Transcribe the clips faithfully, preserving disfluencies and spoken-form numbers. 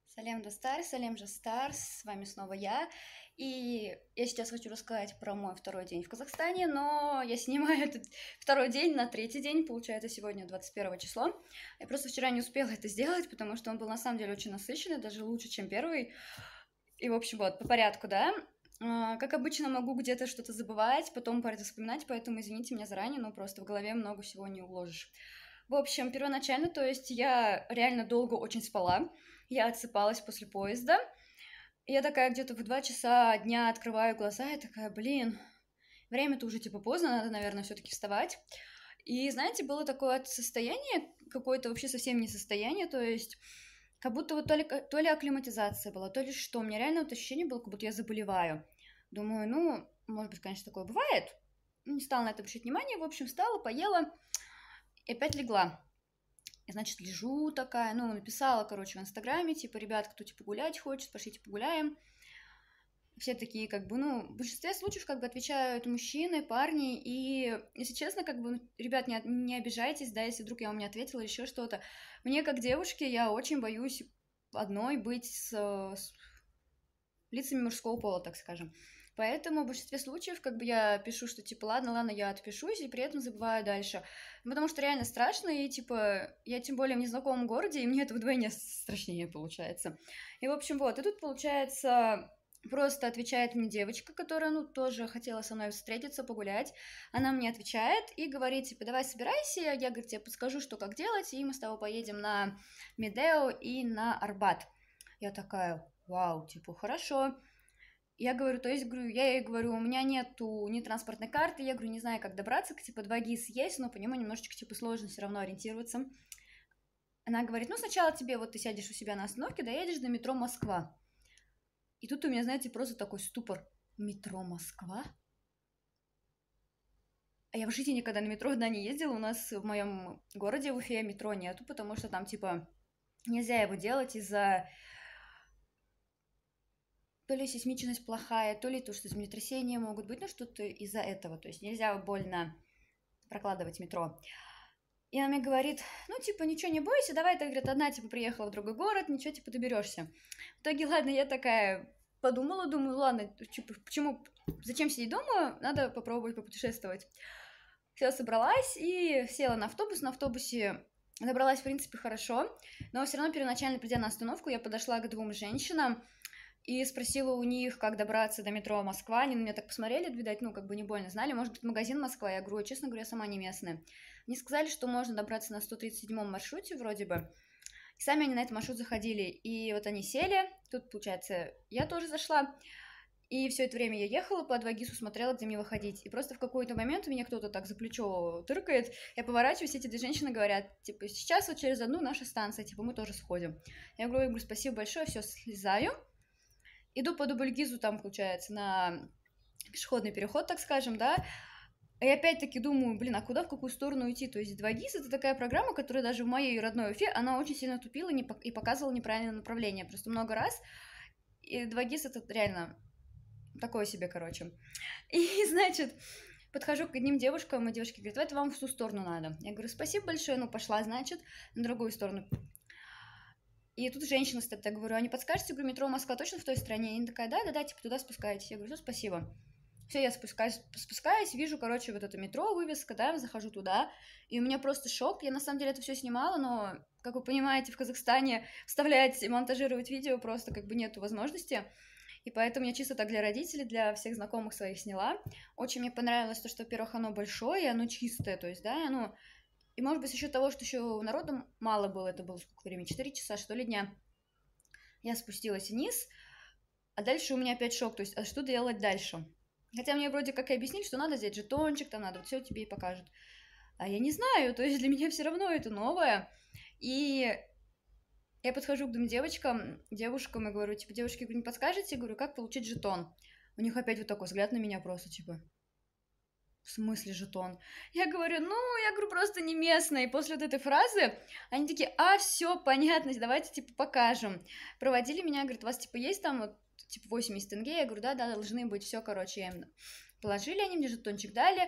Салем Достар, Салем Жастар, с вами снова я. И я сейчас хочу рассказать про мой второй день в Казахстане, но я снимаю этот второй день на третий день, получается, сегодня двадцать первое число. Я просто вчера не успела это сделать, потому что он был на самом деле очень насыщенный, даже лучше, чем первый. И, в общем, вот, по порядку, да. А, Как обычно, могу где-то что-то забывать, потом про это вспоминать, поэтому извините меня заранее, но просто в голове много всего не уложишь. В общем, первоначально, то есть я реально долго очень спала, я отсыпалась после поезда, и я такая где-то в два часа дня открываю глаза, и такая, блин, время-то уже типа поздно, надо, наверное, все-таки вставать. И, знаете, было такое состояние, какое-то вообще совсем не состояние, то есть как будто вот то ли, то ли акклиматизация была, то ли что. У меня реально вот ощущение было, как будто я заболеваю. Думаю, ну, может быть, конечно, такое бывает. Не стала на это обращать внимание. В общем, встала, поела и опять легла. И, значит, лежу такая, ну, написала, короче, в Инстаграме, типа, ребят, кто, типа, гулять хочет, пошлите погуляем. Все такие, как бы, ну, в большинстве случаев, как бы, отвечают мужчины, парни, и, если честно, как бы, ну, ребят, не, не обижайтесь, да, если вдруг я вам не ответила, еще что-то. Мне, как девушке, я очень боюсь одной быть с, с лицами мужского пола, так скажем. Поэтому в большинстве случаев, как бы, я пишу, что, типа, ладно, ладно, я отпишусь, и при этом забываю дальше. Потому что реально страшно, и, типа, я тем более в незнакомом городе, и мне это вдвойне страшнее получается. И, в общем, вот, и тут, получается, просто отвечает мне девочка, которая, ну, тоже хотела со мной встретиться, погулять. Она мне отвечает и говорит, типа, давай собирайся, я, говорит, тебе подскажу, что как делать, и мы с тобой поедем на Медео и на Арбат. Я такая, вау, типа, хорошо. Я говорю, то есть, говорю, я ей говорю, у меня нету ни транспортной карты, я говорю, не знаю, как добраться, типа, два ГИС есть, но по нему немножечко, типа, сложно все равно ориентироваться. Она говорит, ну, сначала тебе, вот ты сядешь у себя на остановке, доедешь до метро Москва. И тут у меня, знаете, просто такой ступор. Метро Москва? А я в жизни никогда на метро одна не ездила, у нас в моем городе, в Уфе, метро нету, потому что там, типа, нельзя его делать из-за то ли сейсмичность плохая, то ли то, что землетрясения могут быть, ну что-то из-за этого. То есть нельзя больно прокладывать метро. И она мне говорит, ну, типа, ничего не бойся, давай, ты, говорит, одна, типа, приехала в другой город, ничего, типа, доберешься. В итоге, ладно, я такая подумала, думаю, ладно, типа, почему, зачем сидеть дома, надо попробовать попутешествовать. Все, собралась и села на автобус, на автобусе добралась, в принципе, хорошо, но все равно первоначально, придя на остановку, я подошла к двум женщинам, и спросила у них, как добраться до метро Москва. Они на меня так посмотрели, видать, ну, как бы не больно знали. Может быть, магазин Москва? Я говорю, честно говоря, сама не местная. Они сказали, что можно добраться на сто тридцать седьмом маршруте вроде бы. И сами они на этот маршрут заходили. И вот они сели. Тут, получается, я тоже зашла. И все это время я ехала по Адвагису, смотрела, где мне выходить. И просто в какой-то момент меня кто-то так за плечо тыркает. Я поворачиваюсь, эти две женщины говорят, типа, сейчас вот через одну наша станция, типа, мы тоже сходим. Я говорю, я говорю, спасибо большое, все, слезаю. Иду по Дубльгизу, там, получается, на пешеходный переход, так скажем, да, и опять-таки думаю, блин, а куда, в какую сторону идти? То есть два ГИС — это такая программа, которая даже в моей родной Уфе, она очень сильно тупила и показывала неправильное направление, просто много раз. И два ГИС — это реально такое себе, короче. И, значит, подхожу к одним девушкам, и девушки говорят, это вам в ту сторону надо. Я говорю, спасибо большое, ну, пошла, значит, на другую сторону. И тут женщина стоит, я говорю, а не подскажете, говорю, метро Москва точно в той стране? И она такая, да-да-да, типа туда спускаетесь. Я говорю, все, спасибо. Все, я спускаюсь, спускаюсь, вижу, короче, вот это метро, вывеска, да, захожу туда, и у меня просто шок. Я, на самом деле, это все снимала, но, как вы понимаете, в Казахстане вставлять и монтажировать видео просто как бы нету возможности. И поэтому я чисто так для родителей, для всех знакомых своих сняла. Очень мне понравилось то, что, во-первых, оно большое, оно чистое, то есть, да, оно... И, может быть, за счет того, что еще народу мало было, это было сколько времени, четыре часа, что ли, дня, я спустилась вниз, а дальше у меня опять шок, то есть, а что делать дальше? Хотя мне вроде как и объяснили, что надо взять жетончик, там надо, вот все тебе и покажут. А я не знаю, то есть для меня все равно это новое. И я подхожу к двум девочкам, девушкам и говорю, типа, девушки, говорю, не подскажете? Говорю, как получить жетон? У них опять вот такой взгляд на меня просто, типа, в смысле жетон? Я говорю, ну, я говорю, просто не местная. И после вот этой фразы они такие, а, все, понятно, давайте, типа, покажем. Проводили меня, говорит, у вас, типа, есть там, вот, типа, восемьдесят тенге? Я говорю, да, да, должны быть, все, короче, я им положили, они мне жетончик дали.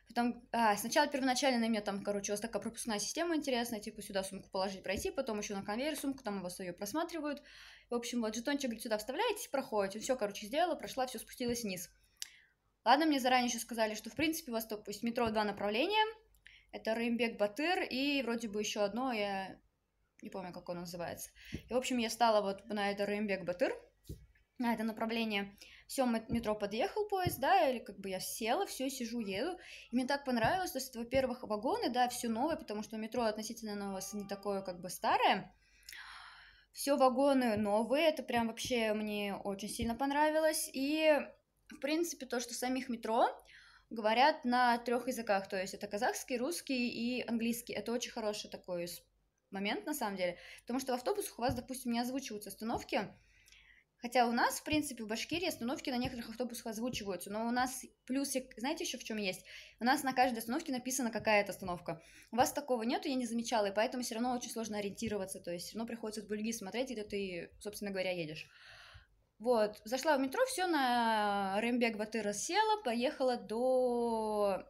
Потом, а, сначала первоначально на меня там, короче, у вас такая пропускная система интересная, типа сюда сумку положить, пройти, потом еще на конвейер сумку, там у вас ее просматривают. В общем, вот жетончик, говорит, сюда вставляете, проходите. Все, короче, сделала, прошла, все спустилась вниз. Ладно, мне заранее еще сказали, что, в принципе, у вас, то есть, метро два направления. Это Рымбек-Батыр и вроде бы еще одно, я не помню, как оно называется. И, в общем, я стала вот на это Рымбек-Батыр, на это направление. Все, метро подъехал поезд, да, или как бы я села, все, сижу, еду. И мне так понравилось, то есть, во-первых, вагоны, да, все новое, потому что метро относительно новое, не такое как бы старое. Все вагоны новые, это прям вообще мне очень сильно понравилось. И, в принципе, то, что самих метро говорят на трех языках, то есть это казахский, русский и английский. Это очень хороший такой момент, на самом деле, потому что в автобусах у вас, допустим, не озвучиваются остановки, хотя у нас, в принципе, в Башкирии остановки на некоторых автобусах озвучиваются, но у нас плюсик, знаете, еще в чем есть? У нас на каждой остановке написана какая-то остановка. У вас такого нету, я не замечала, и поэтому все равно очень сложно ориентироваться, то есть все равно приходится с бульги смотреть, где ты, собственно говоря, едешь. Вот, зашла в метро, все, на Рымбек-Батыра села, поехала до...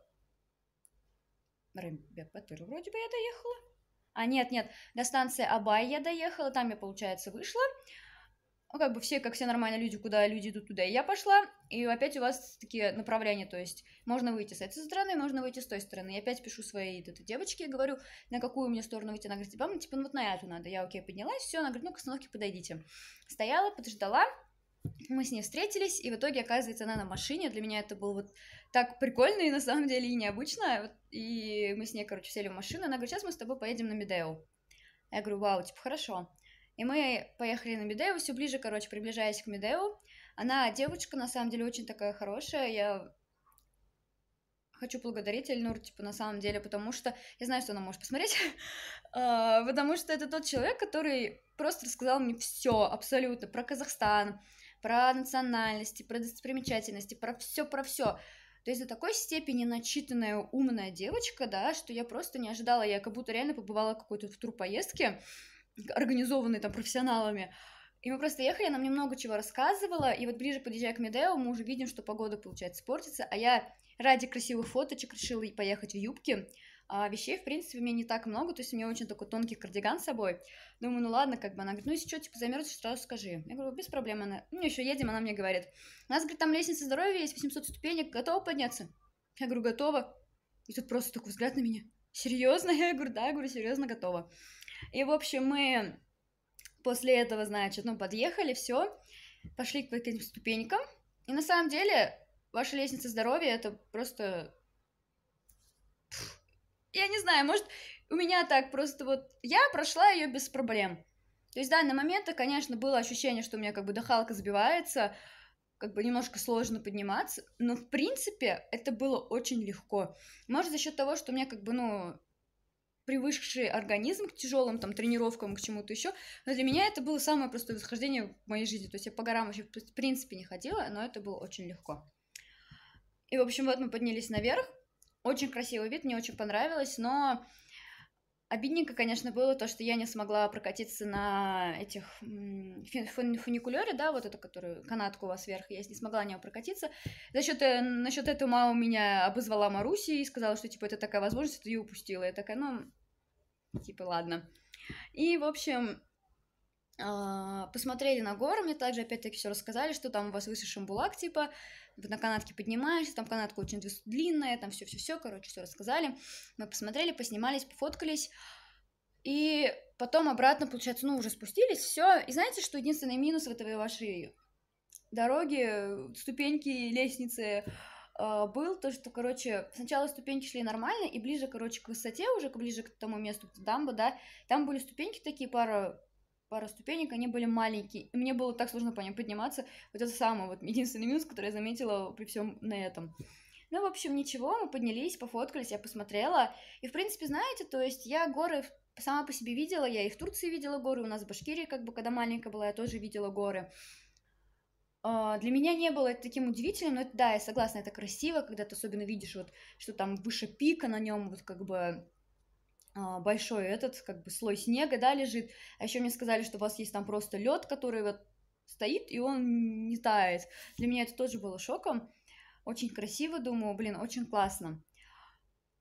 Рымбек-Батыр вроде бы я доехала. А, нет, нет, до станции Абай я доехала, там я, получается, вышла. Ну, как бы все, как все нормальные люди, куда люди идут, туда и я пошла. И опять у вас такие направления, то есть можно выйти с этой стороны, можно выйти с той стороны. Я опять пишу своей этой девочке, говорю, на какую мне сторону выйти. Она говорит, типа, ну, типа, ну, вот на эту надо. Я, окей, поднялась, все, она говорит, ну, к остановке подойдите. Стояла, подождала, мы с ней встретились, и в итоге, оказывается, она на машине. Для меня это было вот так прикольно и, на самом деле, и необычно. И мы с ней, короче, сели в машину, она говорит, сейчас мы с тобой поедем на Медеу. Я говорю, вау, типа, хорошо. И мы поехали на Медеу, все ближе, короче, приближаясь к Медеу. Она девочка, на самом деле, очень такая хорошая. Я хочу благодарить Эльнур, типа, на самом деле, потому что я знаю, что она может посмотреть, потому что это тот человек, который просто рассказал мне все абсолютно про Казахстан, про национальности, про достопримечательности, про все, про все. То есть до такой степени начитанная, умная девочка, да, что я просто не ожидала. Я как будто реально побывала в какой-то в турпоездке, организованной там профессионалами. И мы просто ехали, она мне много чего рассказывала, и вот ближе подъезжая к Медео, мы уже видим, что погода, получается, портится, а я ради красивых фоточек решила поехать в юбке. А вещей, в принципе, у меня не так много, то есть у меня очень такой тонкий кардиган с собой. Думаю, ну ладно, как бы. Она говорит, ну если что, типа, замерзнешь, сразу скажи. Я говорю, без проблем. Она, ну еще едем, она мне говорит, у нас, говорит, там лестница здоровья есть, восемьсот ступенек, готова подняться? Я говорю, готова. И тут просто такой взгляд на меня. Серьезно? Я говорю, да, я говорю, серьезно, готова. И, в общем, мы после этого, значит, ну, подъехали, все, пошли к этим ступенькам. И на самом деле, ваша лестница здоровья, это просто... Я не знаю, может, у меня так просто вот... Я прошла ее без проблем. То есть, да, на моменты, конечно, было ощущение, что у меня как бы дыхалка сбивается, как бы немножко сложно подниматься, но, в принципе, это было очень легко. Может, за счет того, что у меня как бы, ну... привыкший организм к тяжелым там тренировкам, к чему-то еще. Но для меня это было самое простое восхождение в моей жизни. То есть я по горам вообще в принципе не ходила, но это было очень легко. И, в общем, вот мы поднялись наверх. Очень красивый вид, мне очень понравилось, но обидненько, конечно, было то, что я не смогла прокатиться на этих фуникулёре, да, вот это, которую канатку у вас вверх есть, не смогла на него прокатиться. За счет, насчет этого мама меня обозвала Марусей и сказала, что, типа, это такая возможность, ты ее упустила. Я такая, ну, типа, ладно. И, в общем, посмотрели на горы, мне также, опять-таки, все рассказали, что там у вас высший Шамбулак, типа, на канатке поднимаешься, там канатка очень длинная, там все-все-все, короче, все рассказали. Мы посмотрели, поснимались, пофоткались, и потом обратно, получается, ну, уже спустились, все. И знаете, что единственный минус в этой вашей дороге, ступеньки, лестницы, был то, что, короче, сначала ступеньки шли нормально, и ближе, короче, к высоте, уже ближе к тому месту, к дамбе, да, там были ступеньки такие, пара пара ступенек, они были маленькие, и мне было так сложно по ним подниматься. Вот это самый вот единственный минус, который я заметила при всем на этом. Ну, в общем, ничего, мы поднялись, пофоткались, я посмотрела, и, в принципе, знаете, то есть я горы сама по себе видела, я и в Турции видела горы, у нас в Башкирии, как бы, когда маленькая была, я тоже видела горы. Для меня не было это таким удивительным, но это, да, я согласна, это красиво, когда ты особенно видишь, вот, что там выше пика на нем, вот, как бы, большой этот, как бы, слой снега, да, лежит. А еще мне сказали, что у вас есть там просто лед, который вот стоит, и он не тает. Для меня это тоже было шоком. Очень красиво, думаю, блин, очень классно.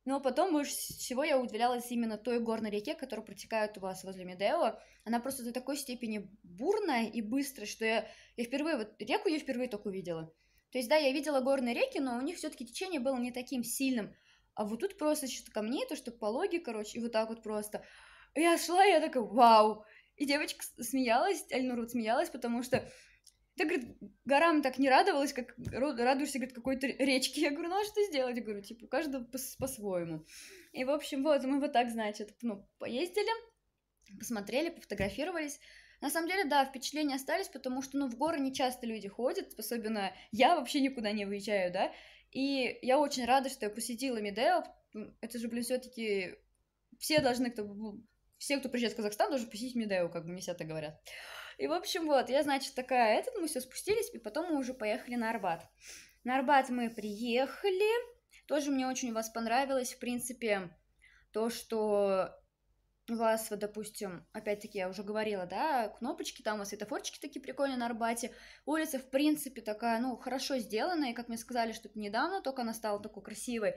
Но потом больше всего я удивлялась именно той горной реке, которая протекает у вас возле Медео. Она просто до такой степени бурная и быстрая, что я, я впервые, вот реку я впервые только увидела. То есть, да, я видела горные реки, но у них все-таки течение было не таким сильным. А вот тут просто что-то камней, то, что пологи, короче, и вот так вот просто. Я шла, и я такая, вау! И девочка смеялась, Альнура вот смеялась, потому что ты, говорит, горам так не радовалась, как радуешься, говорит, какой-то речке. Я говорю, ну а что сделать? Я говорю, типа, у каждого по-своему. И, в общем, вот, мы вот так, значит, ну, поездили, посмотрели, пофотографировались. На самом деле, да, впечатления остались, потому что, ну, в горы не часто люди ходят, особенно я вообще никуда не выезжаю, да, и я очень рада, что я посетила Медео. Это же, блин, все-таки все должны, кто, все, кто приезжает в Казахстан, должны посетить Медео, как бы мне все это говорят. И, в общем, вот, я, значит, такая, этот, мы все спустились, и потом мы уже поехали на Арбат. На Арбат мы приехали, тоже мне очень у вас понравилось, в принципе, то, что у вас, вот, допустим, опять-таки, я уже говорила, да, кнопочки, там у вас светофорчики такие прикольные на Арбате, улица, в принципе, такая, ну, хорошо сделанная, и, как мне сказали, что это недавно только она стала такой красивой,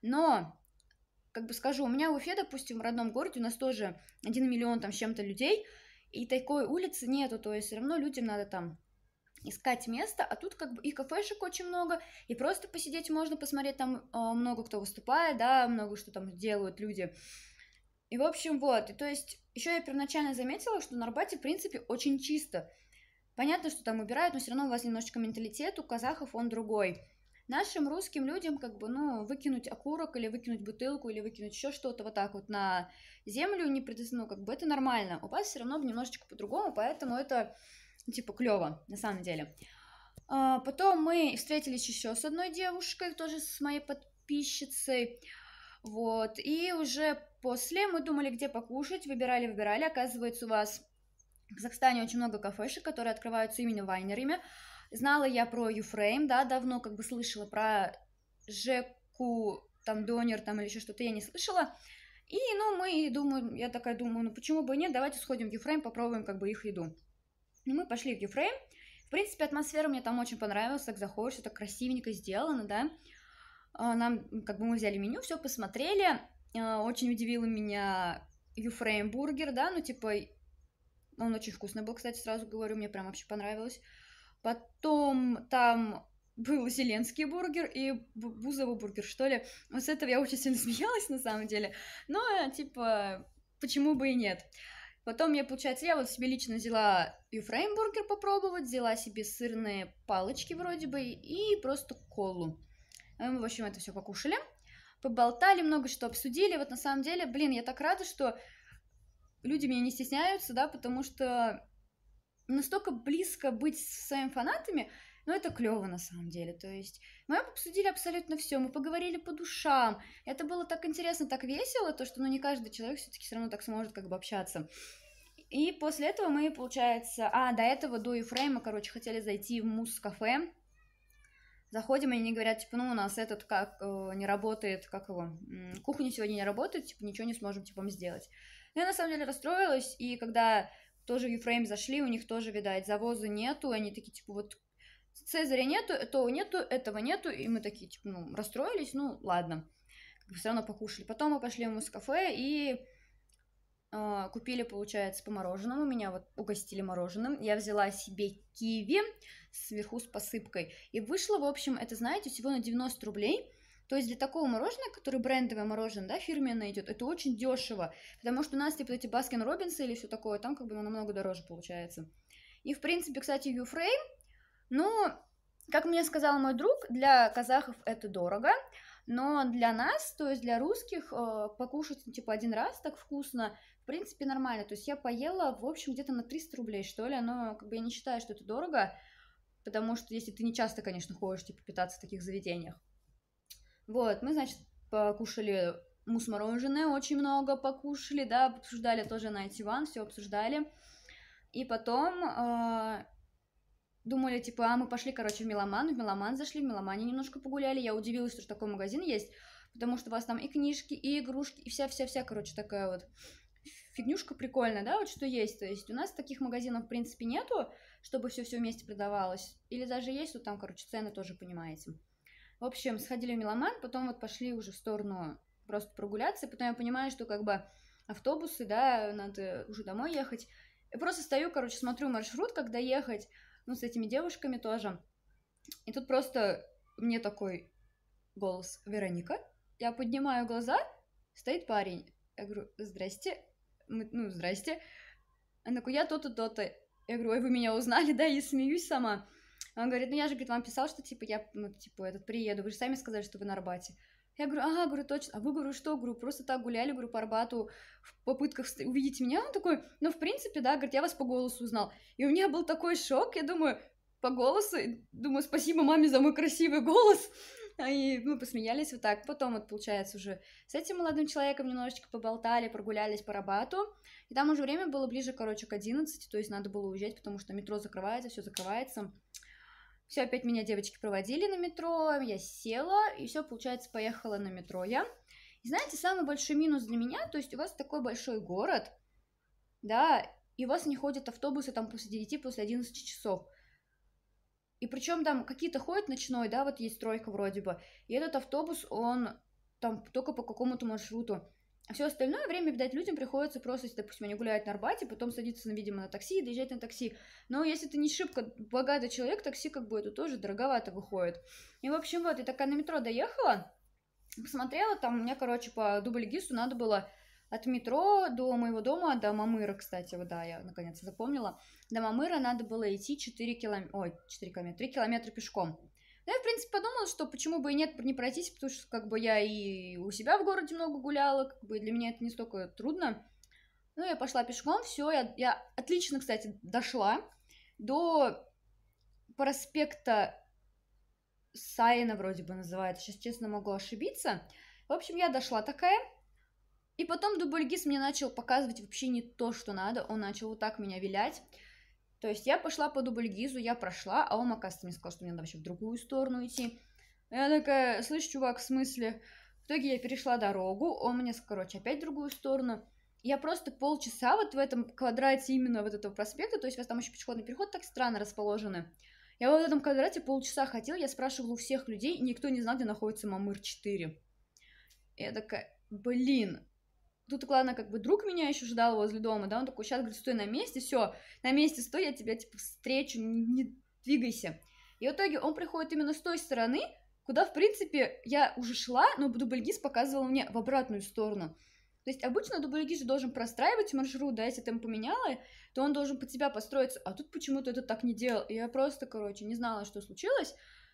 но, как бы скажу, у меня в Уфе, допустим, в родном городе у нас тоже один миллион там с чем-то людей, и такой улицы нету, то есть все равно людям надо там искать место, а тут как бы и кафешек очень много, и просто посидеть можно, посмотреть, там э, много кто выступает, да, много что там делают люди. И, в общем, вот, и то есть еще я первоначально заметила, что на Арбате, в принципе, очень чисто. Понятно, что там убирают, но все равно у вас немножечко менталитет, у казахов он другой. Нашим русским людям, как бы, ну, выкинуть окурок или выкинуть бутылку, или выкинуть еще что-то вот так вот на землю, не предос... ну, как бы это нормально. У вас все равно немножечко по-другому, поэтому это, типа, клево, на самом деле. А, потом мы встретились еще с одной девушкой, тоже с моей подписчицей, вот, и уже после мы думали, где покушать, выбирали, выбирали, оказывается, у вас в Казахстане очень много кафешек, которые открываются именно вайнерами. Знала я про Юфрейм, да, давно как бы слышала про Жеку, там, Донер, там, или еще что-то я не слышала. И, ну, мы, думаю, я такая думаю, ну, почему бы и нет, давайте сходим в Юфрейм, попробуем, как бы, их еду. И мы пошли в Юфрейм. В принципе, атмосфера мне там очень понравилась, так заходишь, все так красивенько сделано, да. Нам, как бы, мы взяли меню, все посмотрели. Очень удивило меня Юфрейм бургер, да, ну, типа, он очень вкусный был, кстати, сразу говорю, мне прям вообще понравилось. Потом там был Зеленский бургер и Бузова бургер, что ли. Вот с этого я очень сильно смеялась, на самом деле. Но, типа, почему бы и нет. Потом я, получается, я вот себе лично взяла Юфрейм бургер попробовать, взяла себе сырные палочки вроде бы и просто колу. Мы, в общем, это все покушали, поболтали, много что обсудили. Вот на самом деле, блин, я так рада, что люди меня не стесняются, да, потому что настолько близко быть со своими фанатами, ну, это клево на самом деле, то есть мы обсудили абсолютно все, мы поговорили по душам, это было так интересно, так весело, то, что, ну, не каждый человек все-таки все равно так сможет как бы общаться. И после этого мы, получается, а, до этого, до Юфрейма, короче, хотели зайти в Мус-кафе, заходим, и они говорят, типа, ну, у нас этот как э, не работает, как его, кухня сегодня не работает, типа, ничего не сможем, типа, сделать. Но я, на самом деле, расстроилась, и когда тоже в Юфрейм зашли, у них тоже, видать, завоза нету, они такие, типа, вот, Цезаря нету, этого нету, этого нету, и мы такие, типа, ну, расстроились, ну, ладно, как бы все равно покушали. Потом мы пошли в Мус-кафе и э, купили, получается, по мороженому, меня вот угостили мороженым, я взяла себе киви сверху с посыпкой, и вышло, в общем, это, знаете, всего на девяносто рублей. То есть для такого мороженого, которое брендовое мороженое, да, фирменное идет, это очень дешево, потому что у нас, типа, эти Баскин Роббинсы или все такое, там как бы ну, намного дороже получается. И, в принципе, кстати, Юфрейм, ну, как мне сказал мой друг, для казахов это дорого, но для нас, то есть для русских, покушать, типа, один раз так вкусно, в принципе, нормально. То есть я поела, в общем, где-то на триста рублей, что ли, но как бы я не считаю, что это дорого, потому что если ты не часто, конечно, ходишь, типа, питаться в таких заведениях. Вот, мы, значит, покушали мусс-мороженое, очень много покушали, да, обсуждали тоже Найти Ван, все обсуждали. И потом э, думали, типа, а мы пошли, короче, в Меломан, в Меломан зашли, в Меломане немножко погуляли. Я удивилась, что такой магазин есть, потому что у вас там и книжки, и игрушки, и вся-вся-вся, короче, такая вот фигнюшка прикольная, да, вот что есть. То есть у нас таких магазинов, в принципе, нету, чтобы все-все вместе продавалось. Или даже есть, вот там, короче, цены тоже понимаете. В общем, сходили в Меломан, потом вот пошли уже в сторону просто прогуляться, и потом я понимаю, что как бы автобусы, да, надо уже домой ехать. Я просто стою, короче, смотрю маршрут, когда ехать, ну, с этими девушками тоже. И тут просто мне такой голос: Вероника. Я поднимаю глаза, стоит парень. Я говорю: здрасте. Мы, ну, здрасте. Он такой: я то-то, то-то. Я говорю: ой, вы меня узнали, да? И смеюсь сама. Он говорит: ну, я же, говорит, вам писал, что, типа, я, ну, типа, этот, приеду. Вы же сами сказали, что вы на Арбате. Я говорю: ага, говорю, точно. А вы, говорю, что? Говорю, просто так гуляли, говорю, по Арбату в попытках увидеть меня. Он такой: ну, в принципе, да, говорит, я вас по голосу узнал. И у меня был такой шок, я думаю, по голосу, думаю, спасибо маме за мой красивый голос. И мы посмеялись вот так. Потом, вот, получается, уже с этим молодым человеком немножечко поболтали, прогулялись по Рабату. И там уже время было ближе, короче, к одиннадцати, то есть надо было уезжать, потому что метро закрывается, все закрывается. Все, опять меня девочки проводили на метро, я села, и все, получается, поехала на метро я. И знаете, самый большой минус для меня, то есть у вас такой большой город, да, и у вас не ходят автобусы там после девяти, после одиннадцати часов. И причем там какие-то ходят ночной, да, вот есть стройка вроде бы, и этот автобус, он там только по какому-то маршруту. А все остальное время, видать, людям приходится просто, если, допустим, они гуляют на Арбате, потом садиться, видимо, на такси и доезжать на такси. Но если ты не шибко богатый человек, такси как бы это тоже дороговато выходит. И, в общем, вот, я такая на метро доехала, посмотрела, там у меня, короче, по дубль-гису надо было от метро до моего дома, до Мамыра, кстати, вот, да, я наконец запомнила, до Мамыра надо было идти четыре километра, ой, четыре километра, три километра пешком. Ну, я, в принципе, подумала, что почему бы и нет, не пройтись, потому что, как бы, я и у себя в городе много гуляла, как бы, для меня это не столько трудно. Ну, я пошла пешком, все, я, я отлично, кстати, дошла до проспекта Саина, вроде бы называется, сейчас, честно, могу ошибиться. В общем, я дошла такая, и потом дубль-гис мне начал показывать вообще не то, что надо, он начал вот так меня вилять. То есть я пошла по дубль-гизу, я прошла, а он, оказывается, мне сказал, что мне надо вообще в другую сторону идти. Я такая: слышь, чувак, в смысле? В итоге я перешла дорогу, он мне, короче, опять в другую сторону. Я просто полчаса вот в этом квадрате именно вот этого проспекта, то есть у вас там еще пешеходный переход так странно расположены. Я вот в этом квадрате полчаса ходила, я спрашивала у всех людей, и никто не знал, где находится Мамыр четыре. Я такая: блин. Тут, главное, как бы друг меня еще ждал возле дома, да, он такой: сейчас, говорит, стой на месте, все, на месте стой, я тебя, типа, встречу, не, не двигайся. И в итоге он приходит именно с той стороны, куда, в принципе, я уже шла, но дубль-гис показывал мне в обратную сторону. То есть обычно дубль-гис же должен простраивать маршрут, да, если ты ему поменяла, то он должен под тебя построиться, а тут почему-то это так не делал. И я просто, короче, не знала, что случилось.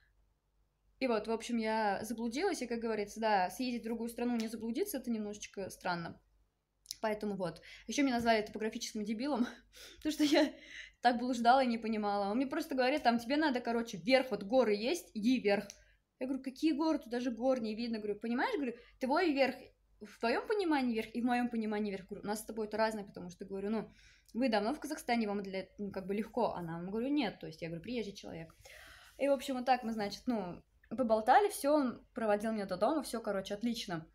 И вот, в общем, я заблудилась, и, как говорится, да, съездить в другую страну, не заблудиться, это немножечко странно. Поэтому вот. Еще меня назвали топографическим дебилом, потому что я так блуждала и не понимала. Он мне просто говорит: там тебе надо, короче, вверх, вот горы есть, иди вверх. Я говорю: какие горы? Тут даже гор не видно. Говорю: понимаешь, говорю, твой вверх, в твоем понимании вверх и в моем понимании вверх. Говорю: у нас с тобой это разное, потому что, говорю, ну, вы давно в Казахстане, вам для, ну, как бы легко, а нам, говорю, нет. То есть я говорю: приезжий человек. И, в общем, вот так мы, значит, ну, поболтали, все, он проводил меня до дома, все, короче, отлично.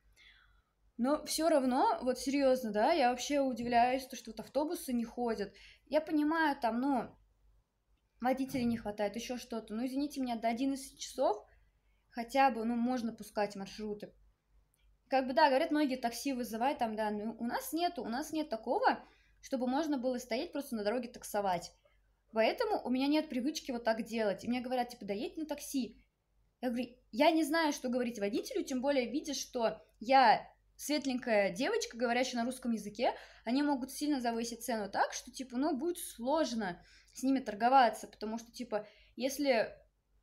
Но все равно, вот серьезно, да, я вообще удивляюсь, то, что вот автобусы не ходят. Я понимаю, там, ну, водителей не хватает, еще что-то. Ну, извините меня, до одиннадцати часов хотя бы, ну, можно пускать маршруты. Как бы, да, говорят, многие такси вызывают там, да, но у нас нету, у нас нет такого, чтобы можно было стоять просто на дороге таксовать. Поэтому у меня нет привычки вот так делать. И мне говорят, типа, да едь на такси. Я говорю: я не знаю, что говорить водителю, тем более видя, что я светленькая девочка, говорящая на русском языке, они могут сильно завысить цену так, что, типа, ну, будет сложно с ними торговаться, потому что, типа, если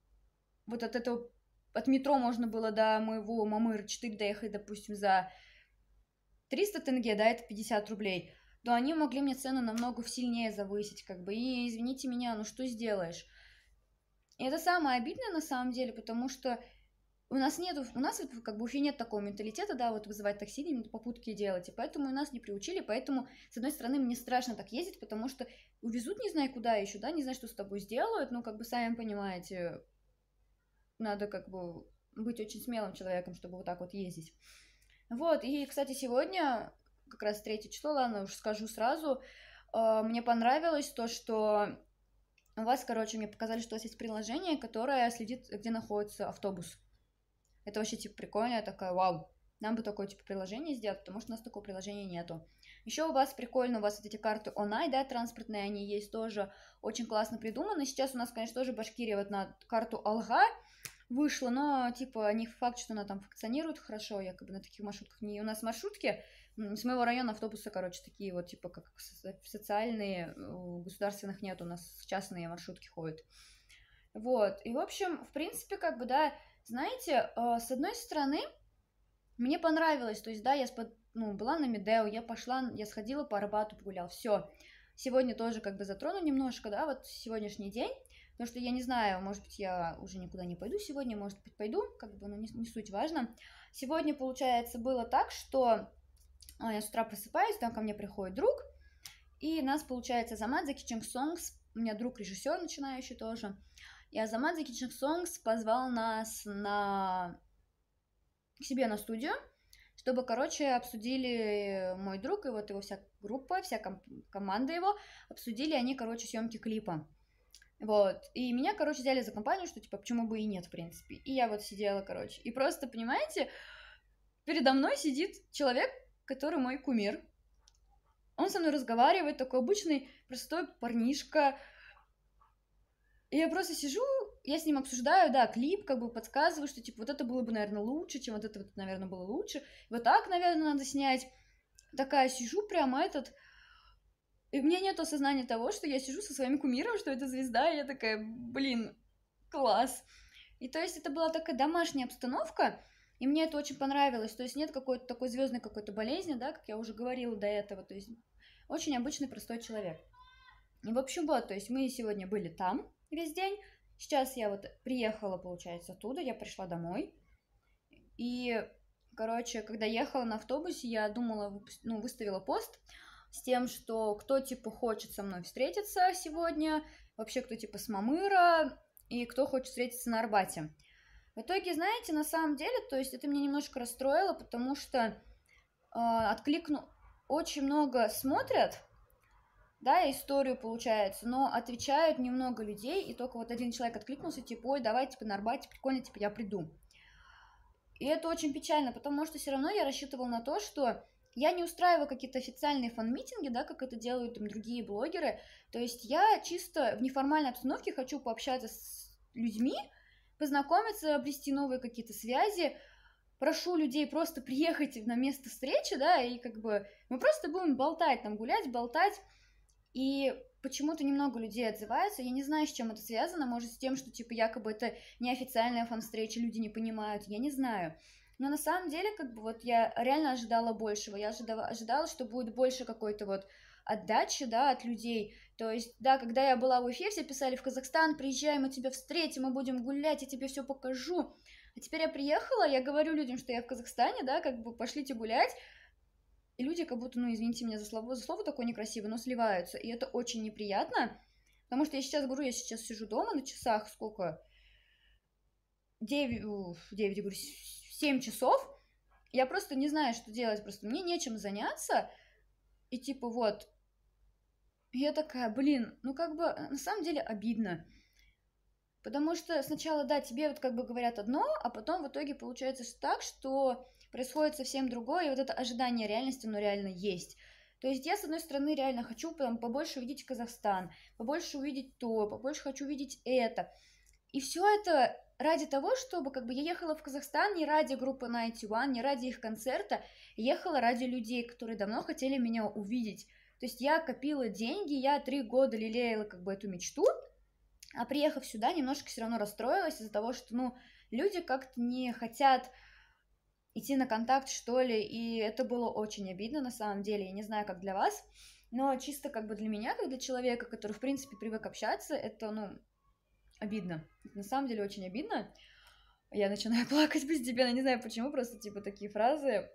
вот от этого, от метро можно было до моего Мамыра четыре доехать, допустим, за триста тенге, да, это пятьдесят рублей, то они могли мне цену намного сильнее завысить, как бы, и, извините меня, ну, что сделаешь? И это самое обидное на самом деле, потому что у нас нету, у нас вот как бы вообще нет такого менталитета, да, вот вызывать такси, именно попутки делать, и поэтому нас не приучили, поэтому, с одной стороны, мне страшно так ездить, потому что увезут не знаю куда еще, да, не знаю, что с тобой сделают, ну, как бы, сами понимаете, надо как бы быть очень смелым человеком, чтобы вот так вот ездить. Вот, и, кстати, сегодня, как раз третье число, ладно, уж скажу сразу, э, мне понравилось то, что у вас, короче, мне показали, что у вас есть приложение, которое следит, где находится автобус. Это вообще, типа, прикольно, я такая: вау, нам бы такое, типа, приложение сделать, потому что у нас такого приложения нету. Еще у вас прикольно, у вас вот эти карты Онай, да, транспортные, они есть тоже очень классно придуманы. Сейчас у нас, конечно, тоже Башкирия вот на карту Алга вышла, но, типа, не факт, что она там функционирует хорошо, якобы на таких маршрутках. Не у нас маршрутки, с моего района автобусы, короче, такие вот, типа, как социальные, у государственных нет, у нас частные маршрутки ходят. Вот, и, в общем, в принципе, как бы, да, знаете, с одной стороны, мне понравилось, то есть, да, я спод... ну, была на Медео, я пошла, я сходила по Арбату, погуляла, все. Сегодня тоже как бы затрону немножко, да, вот сегодняшний день, потому что я не знаю, может быть, я уже никуда не пойду сегодня, может быть, пойду, как бы, ну, не, не суть важно. Сегодня, получается, было так, что а, я с утра просыпаюсь, там ко мне приходит друг, и нас, получается, Азамат Zaki Cheng Songs, у меня друг режиссер начинающий тоже, и Азамат Zaki Cheng Songs позвал нас на... к себе на студию, чтобы, короче, обсудили мой друг и вот его вся группа, вся ком- команда его, обсудили они, короче, съемки клипа. Вот, и меня, короче, взяли за компанию, что, типа, почему бы и нет, в принципе. И я вот сидела, короче, и просто, понимаете, передо мной сидит человек, который мой кумир. Он со мной разговаривает, такой обычный, простой парнишка. И я просто сижу, я с ним обсуждаю, да, клип, как бы подсказываю, что, типа, вот это было бы, наверное, лучше, чем вот это, вот, наверное, было лучше. Вот так, наверное, надо снять. Такая сижу прямо этот... И у меня нет осознания того, что я сижу со своим кумиром, что это звезда, и я такая, блин, класс. И то есть это была такая домашняя обстановка, и мне это очень понравилось. То есть нет какой-то такой звездной какой-то болезни, да, как я уже говорила до этого. То есть очень обычный простой человек. И, в общем, вот, то есть мы сегодня были там весь день. Сейчас я вот приехала, получается, оттуда, я пришла домой. И, короче, когда ехала на автобусе, я думала, ну, выставила пост с тем, что кто, типа, хочет со мной встретиться сегодня, вообще, кто, типа, с Мамыра, и кто хочет встретиться на Арбате. В итоге, знаете, на самом деле, то есть это меня немножко расстроило, потому что э, откликну... очень много смотрят, да, историю получается, но отвечают немного людей, и только вот один человек откликнулся, типа, ой, давай, типа, на Арбате, прикольно, типа, я приду. И это очень печально, потому что все равно я рассчитывала на то, что я не устраиваю какие-то официальные фан-митинги, да, как это делают там другие блогеры, то есть я чисто в неформальной обстановке хочу пообщаться с людьми, познакомиться, обрести новые какие-то связи, прошу людей просто приехать на место встречи, да, и как бы мы просто будем болтать, там, гулять, болтать, и почему-то немного людей отзываются, я не знаю, с чем это связано, может, с тем, что, типа, якобы это неофициальная фан-встреча, люди не понимают, я не знаю. Но на самом деле, как бы, вот я реально ожидала большего, я ожидала, ожидала, что будет больше какой-то вот отдачи, да, от людей. То есть, да, когда я была в Уфе, все писали: в Казахстан приезжай, мы тебя встретим, мы будем гулять, я тебе все покажу. А теперь я приехала, я говорю людям, что я в Казахстане, да, как бы пошлите гулять, и люди как будто, ну, извините меня за слово, за слово такое некрасивое, но сливаются, и это очень неприятно, потому что я сейчас говорю, я сейчас сижу дома на часах, сколько? девять, девять, говорю, семь часов, я просто не знаю, что делать, просто мне нечем заняться, и типа вот, я такая, блин, ну как бы на самом деле обидно, потому что сначала, да, тебе вот как бы говорят одно, а потом в итоге получается так, что происходит совсем другое, и вот это ожидание реальности, оно реально есть. То есть я, с одной стороны, реально хочу там побольше увидеть Казахстан, побольше увидеть то, побольше хочу увидеть это, и все это ради того, чтобы как бы я ехала в Казахстан не ради группы Ninety One, не ради их концерта, ехала ради людей, которые давно хотели меня увидеть. То есть я копила деньги, я три года лелеяла как бы эту мечту, а приехав сюда, немножко все равно расстроилась из-за того, что, ну, люди как-то не хотят идти на контакт, что ли, и это было очень обидно, на самом деле, я не знаю, как для вас, но чисто как бы для меня, как для человека, который, в принципе, привык общаться, это, ну, обидно. Это на самом деле очень обидно. Я начинаю плакать постепенно, не знаю почему, просто типа такие фразы.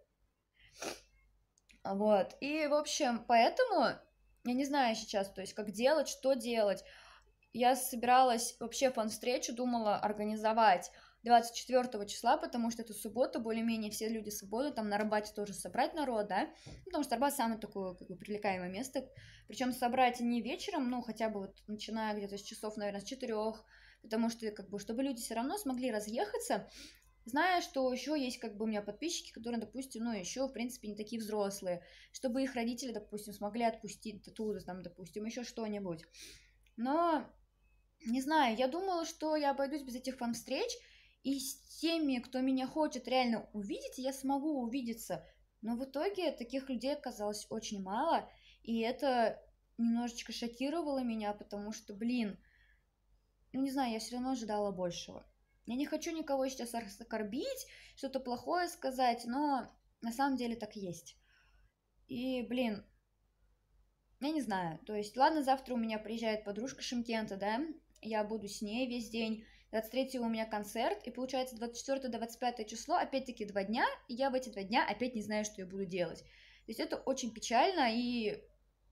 Вот. И, в общем, поэтому я не знаю сейчас, то есть как делать, что делать. Я собиралась вообще фан-встречу, думала организовать двадцать четвёртого числа, потому что это суббота, более-менее все люди свободны, там на Арбате тоже собрать народ, да, потому что Арбат самое такое, как бы, привлекаемое место, причем собрать не вечером, ну, хотя бы вот начиная где-то с часов, наверное, с четырех, потому что, как бы, чтобы люди все равно смогли разъехаться, зная, что еще есть как бы у меня подписчики, которые, допустим, ну, еще, в принципе, не такие взрослые, чтобы их родители, допустим, смогли отпустить оттуда, там, допустим, еще что-нибудь. Но, не знаю, я думала, что я обойдусь без этих фан-встреч, и с теми, кто меня хочет реально увидеть, я смогу увидеться. Но в итоге таких людей оказалось очень мало, и это немножечко шокировало меня, потому что, блин, ну не знаю, я все равно ожидала большего. Я не хочу никого сейчас оскорбить, что-то плохое сказать, но на самом деле так и есть. И, блин, я не знаю, то есть, ладно, завтра у меня приезжает подружка Шымкента, да, я буду с ней весь день, двадцать третьего у меня концерт, и получается двадцать четвёртое двадцать пятое число, опять-таки два дня, и я в эти два дня опять не знаю, что я буду делать. То есть это очень печально, и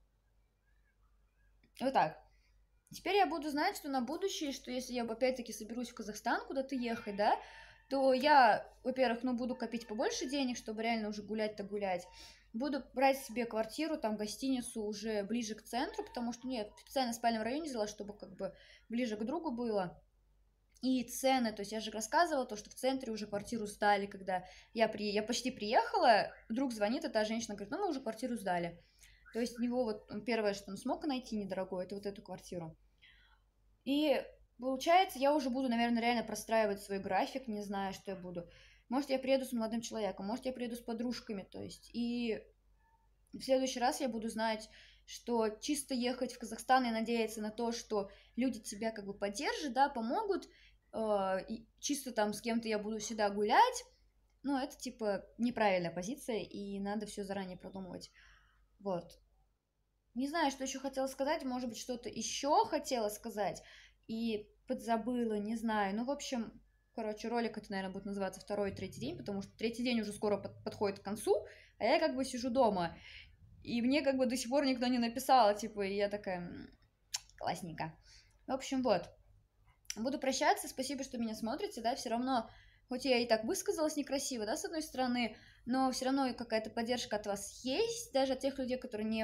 вот так. Теперь я буду знать, что на будущее, что если я опять-таки соберусь в Казахстан куда-то ехать, да, то я, во-первых, ну, буду копить побольше денег, чтобы реально уже гулять-то гулять. Буду брать себе квартиру, там, гостиницу уже ближе к центру, потому что, нет, специально в спальном районе взяла, чтобы как бы ближе к другу было. И цены, то есть я же рассказывала то, что в центре уже квартиру сдали, когда я, при... я почти приехала, друг звонит, эта женщина говорит, ну, мы уже квартиру сдали. То есть у него вот первое, что он смог найти недорогое, это вот эту квартиру. И получается, я уже буду, наверное, реально простраивать свой график, не знаю, что я буду. Может, я приеду с молодым человеком, может, я приеду с подружками, то есть. И в следующий раз я буду знать, что чисто ехать в Казахстан и надеяться на то, что люди тебя как бы поддержат, да, помогут, э, и чисто там с кем-то я буду всегда гулять, ну, это, типа, неправильная позиция, и надо все заранее продумывать. Вот. Не знаю, что еще хотела сказать, может быть, что-то еще хотела сказать и подзабыла, не знаю. Ну, в общем, короче, ролик это, наверное, будет называться второй и третий день, потому что третий день уже скоро под, подходит к концу, а я как бы сижу дома. И мне как бы до сих пор никто не написал, типа, и я такая, классненько. В общем, вот. Буду прощаться, спасибо, что меня смотрите, да, все равно, хоть я и так высказалась некрасиво, да, с одной стороны, но все равно какая-то поддержка от вас есть, даже от тех людей, которые не